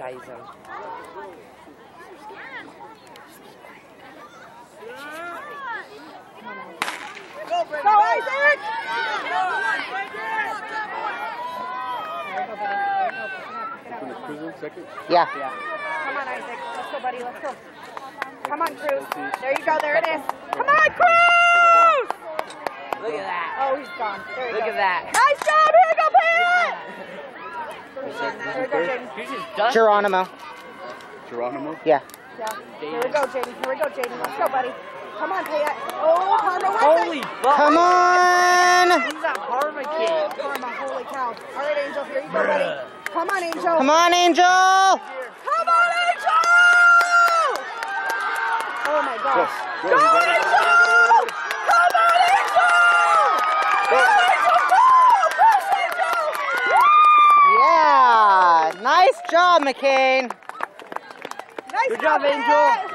ties him. Go, Isaac! Yeah. Come on, Isaac. Let's go, buddy. Let's go. Come on, Cruz. There you go. There it is. Come on, Cruz! Look at that. Oh, he's gone. There you go. Look at that. Nice job. Here we go, Payne! Here we go, Jaden. He's just done. Geronimo. Geronimo? Yeah. Yeah. Here we go, Jaden. Here we go, Jaden. Let's go, buddy. Come on, Payette. Oh, Parma. Holy fuck. Come on! Who's that Parma kid? Parma, holy cow. All right, Angel. Here you go, buddy. Come on, Angel. Come on, Angel! Come on, Angel! Oh, my gosh. Go, Angel! Come on, Angel! Go, Angel! Go! Push, Angel! Yeah! Nice job, McCain! Nice Good job, Angel.